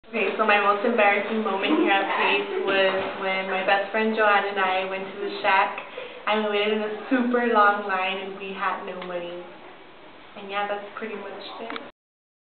Okay, so my most embarrassing moment here at Pace was when my best friend Joanne and I went to the Shack and we waited in a super long line and we had no money. And yeah, that's pretty much it.